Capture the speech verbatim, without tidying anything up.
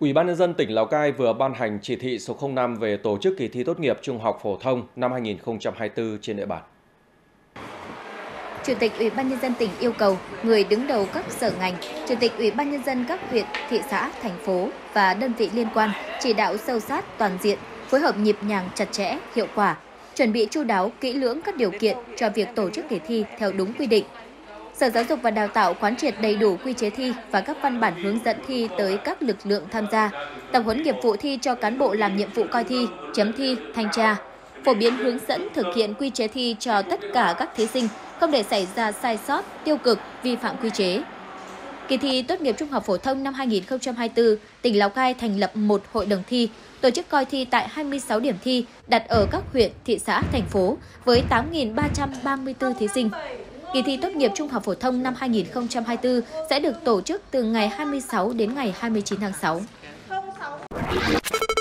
Ủy ban nhân dân tỉnh Lào Cai vừa ban hành chỉ thị số không năm về tổ chức kỳ thi tốt nghiệp trung học phổ thông năm hai nghìn không trăm hai mươi tư trên địa bàn. Chủ tịch Ủy ban nhân dân tỉnh yêu cầu người đứng đầu các sở ngành, Chủ tịch Ủy ban nhân dân các huyện, thị xã, thành phố và đơn vị liên quan chỉ đạo sâu sát toàn diện, phối hợp nhịp nhàng chặt chẽ, hiệu quả, chuẩn bị chu đáo, kỹ lưỡng các điều kiện cho việc tổ chức kỳ thi theo đúng quy định. Sở Giáo dục và Đào tạo quán triệt đầy đủ quy chế thi và các văn bản hướng dẫn thi tới các lực lượng tham gia, tập huấn nghiệp vụ thi cho cán bộ làm nhiệm vụ coi thi, chấm thi, thanh tra, phổ biến hướng dẫn thực hiện quy chế thi cho tất cả các thí sinh, không để xảy ra sai sót, tiêu cực, vi phạm quy chế. Kỳ thi tốt nghiệp trung học phổ thông năm hai nghìn không trăm hai mươi tư, tỉnh Lào Cai thành lập một hội đồng thi, tổ chức coi thi tại hai mươi sáu điểm thi đặt ở các huyện, thị xã, thành phố với tám nghìn ba trăm ba mươi tư thí sinh. Kỳ thi tốt nghiệp trung học phổ thông năm hai nghìn không trăm hai mươi tư sẽ được tổ chức từ ngày hai mươi sáu đến ngày hai mươi chín tháng sáu.